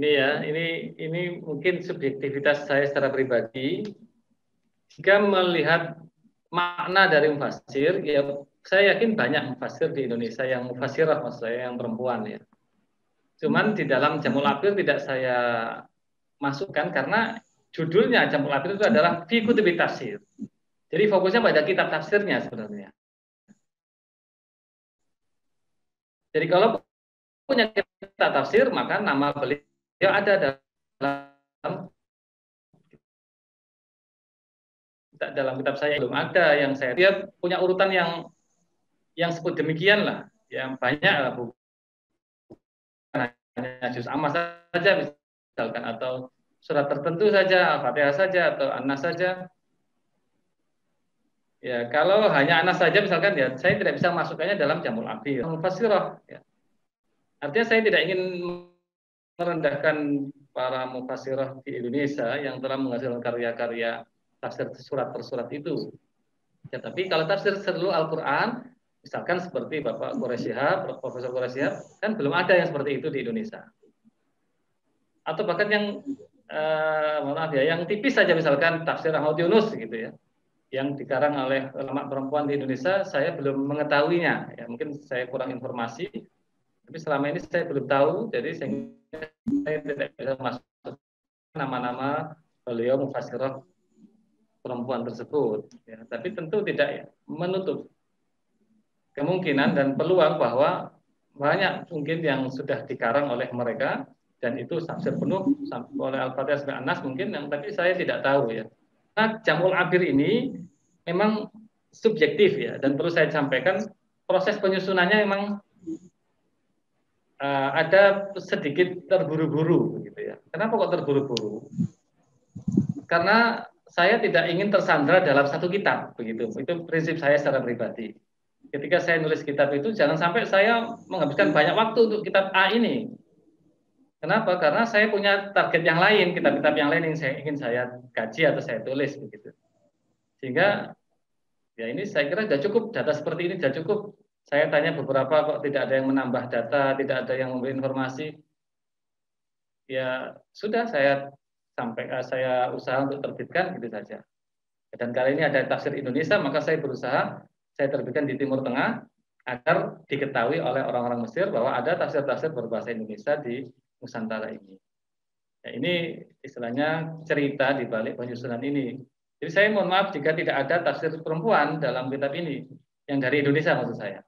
ya, ini mungkin subjektivitas saya secara pribadi. Jika melihat makna dari mufasir, ya saya yakin banyak mufasir di Indonesia yang mufasirah, maksud saya yang perempuan ya. Cuman di dalam Jamul Abir tidak saya masukkan karena judulnya Jamul Abir itu adalah fi kutubi tafsir. Jadi fokusnya pada kitab tafsirnya sebenarnya. Jadi kalau punya kitab tafsir, maka nama beliau ada dalam kitab saya. Belum ada yang saya lihat punya urutan yang sebut demikian lah, yang banyak lah, bukan hanya juz amma saja misalkan, atau surat tertentu saja, Al-Fatihah saja atau An-Nas saja. Ya, kalau hanya Anas saja misalkan, ya saya tidak bisa masukkannya dalam Jamul Abir. Mufassirah, ya. Artinya saya tidak ingin merendahkan para mufassirah di Indonesia yang telah menghasilkan karya-karya tafsir surat per surat itu. Ya, tapi kalau tafsir seluruh Al-Quran, misalkan seperti Bapak Quraisyihab, Profesor Quraisyihab, kan belum ada yang seperti itu di Indonesia. Atau bahkan yang maaf ya, yang tipis saja misalkan tafsir Ahmad Yunus gitu ya, yang dikarang oleh ulama perempuan di Indonesia, saya belum mengetahuinya. Ya, mungkin saya kurang informasi, tapi selama ini saya belum tahu, jadi saya tidak bisa masuk nama-nama beliau mufassirah perempuan tersebut. Ya, tapi tentu tidak menutup kemungkinan dan peluang bahwa banyak mungkin yang sudah dikarang oleh mereka dan itu tafsir penuh oleh Al-Fatihah sampai An-Nas mungkin, yang tapi saya tidak tahu ya. Nah, Jamul Abir ini memang subjektif ya, dan perlu saya sampaikan proses penyusunannya memang ada sedikit terburu-buru gitu ya. Kenapa kok terburu-buru? Karena saya tidak ingin tersandra dalam satu kitab begitu. Itu prinsip saya secara pribadi. Ketika saya nulis kitab itu jangan sampai saya menghabiskan banyak waktu untuk kitab A ini. Kenapa? Karena saya punya target yang lain, kitab-kitab yang lain yang ingin saya kaji atau saya tulis begitu. Sehingga ya ini saya kira sudah cukup, data seperti ini sudah cukup. Saya tanya beberapa kok tidak ada yang menambah data, tidak ada yang memberi informasi. Ya sudah, saya usaha untuk terbitkan gitu saja. Dan kali ini ada tafsir Indonesia, maka saya berusaha saya terbitkan di Timur Tengah agar diketahui oleh orang-orang Mesir bahwa ada tafsir-tafsir berbahasa Indonesia di Nusantara ini. Ya, ini istilahnya cerita di balik penyusunan ini. Jadi saya mohon maaf jika tidak ada tafsir perempuan dalam kitab ini, yang dari Indonesia maksud saya.